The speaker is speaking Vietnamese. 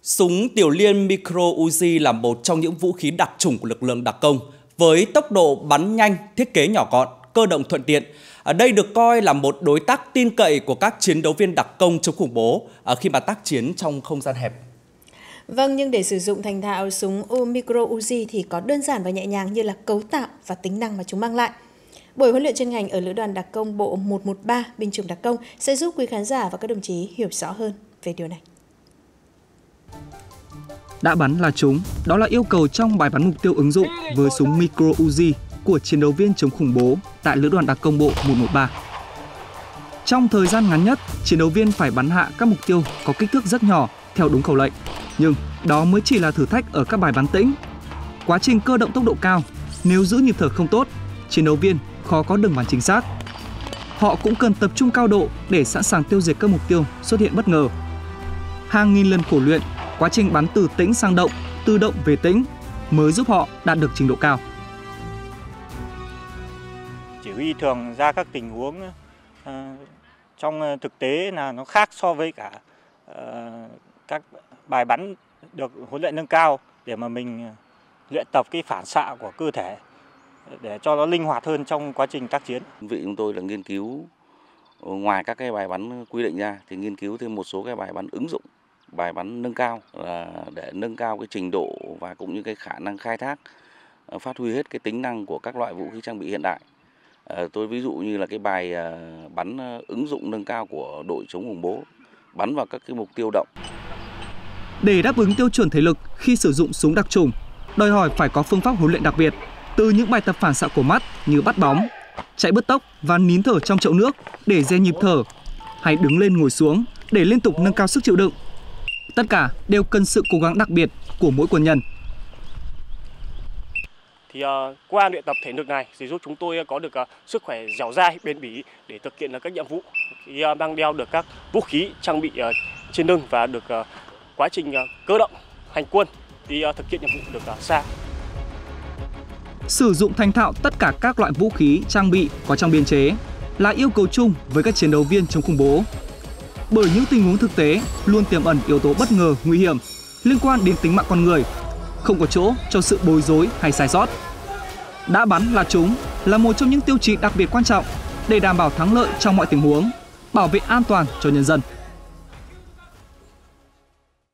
Súng tiểu liên Micro Uzi là một trong những vũ khí đặc chủng của lực lượng đặc công. Với tốc độ bắn nhanh, thiết kế nhỏ gọn, cơ động thuận tiện, đây được coi là một đối tác tin cậy của các chiến đấu viên đặc công chống khủng bố khi mà tác chiến trong không gian hẹp. Vâng, nhưng để sử dụng thành thạo súng Micro Uzi thì có đơn giản và nhẹ nhàng như là cấu tạo và tính năng mà chúng mang lại. Buổi huấn luyện chuyên ngành ở Lữ đoàn Đặc công Bộ 113 binh chủng đặc công sẽ giúp quý khán giả và các đồng chí hiểu rõ hơn về điều này. Đã bắn là trúng, đó là yêu cầu trong bài bắn mục tiêu ứng dụng với súng Micro Uzi của chiến đấu viên chống khủng bố tại Lữ đoàn Đặc công Bộ 113. Trong thời gian ngắn nhất, chiến đấu viên phải bắn hạ các mục tiêu có kích thước rất nhỏ theo đúng khẩu lệnh. Nhưng đó mới chỉ là thử thách ở các bài bắn tĩnh. Quá trình cơ động tốc độ cao, nếu giữ nhịp thở không tốt, chiến đấu viên khó có đường bắn chính xác. Họ cũng cần tập trung cao độ để sẵn sàng tiêu diệt các mục tiêu xuất hiện bất ngờ. Hàng nghìn lần khổ luyện, quá trình bắn từ tĩnh sang động, từ động về tĩnh mới giúp họ đạt được trình độ cao. Chỉ huy thường ra các tình huống trong thực tế là nó khác so với cả các bài bắn được huấn luyện nâng cao để mà mình luyện tập cái phản xạ của cơ thể để cho nó linh hoạt hơn trong quá trình tác chiến. Đơn vị chúng tôi là nghiên cứu ngoài các cái bài bắn quy định ra thì nghiên cứu thêm một số cái bài bắn ứng dụng, bài bắn nâng cao là để nâng cao cái trình độ và cũng như cái khả năng khai thác, phát huy hết cái tính năng của các loại vũ khí trang bị hiện đại. Tôi ví dụ như là cái bài bắn ứng dụng nâng cao của đội chống khủng bố, bắn vào các cái mục tiêu động. Để đáp ứng tiêu chuẩn thể lực khi sử dụng súng đặc chủng, đòi hỏi phải có phương pháp huấn luyện đặc biệt, từ những bài tập phản xạ của mắt như bắt bóng, chạy bứt tốc và nín thở trong chậu nước để rèn nhịp thở, hay đứng lên ngồi xuống để liên tục nâng cao sức chịu đựng. Tất cả đều cần sự cố gắng đặc biệt của mỗi quân nhân. Thì qua luyện tập thể lực này thì giúp chúng tôi có được sức khỏe dẻo dai, bền bỉ để thực hiện các nhiệm vụ. Khi mang đeo được các vũ khí trang bị trên lưng và được quá trình cơ động hành quân thì thực hiện nhiệm vụ được xa. Sử dụng thành thạo tất cả các loại vũ khí trang bị có trong biên chế là yêu cầu chung với các chiến đấu viên chống khủng bố. Bởi những tình huống thực tế luôn tiềm ẩn yếu tố bất ngờ, nguy hiểm liên quan đến tính mạng con người, không có chỗ cho sự bối rối hay sai sót. Đã bắn là trúng là một trong những tiêu chí đặc biệt quan trọng để đảm bảo thắng lợi trong mọi tình huống, bảo vệ an toàn cho nhân dân.